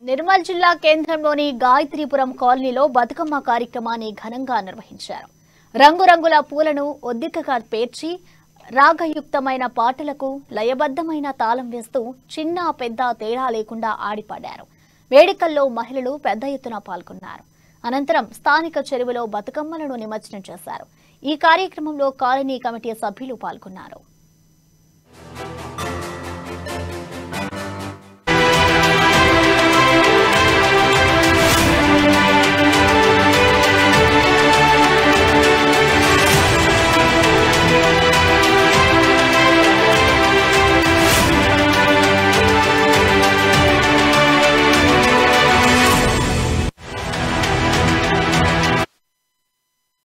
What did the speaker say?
నిర్మల్ జిల్లా కేంద్రంలోని గాయత్రి పురం కాలనీలో బతుకమ్మ కార్యక్రమాన్ని ఘనంగా నిర్వహించారు. రంగురంగుల పూలను ఒద్దికగా పేర్చి రాగయుక్తమైన పాటలకు లయబద్ధమైన తాళం వేస్తూ చిన్న పెద్ద తేడా లేకుండా ఆడిపాడారు. వేడుకల్లో మహిళలు పెద్ద ఎత్తున పాల్గొన్నారు. అనంతరం స్థానిక చెరువులో బతుకమ్మలను నిమజ్జనం చేశారు. ఈ కార్యక్రమంలో కాలనీ కమిటీ సభ్యులు పాల్గొన్నారు.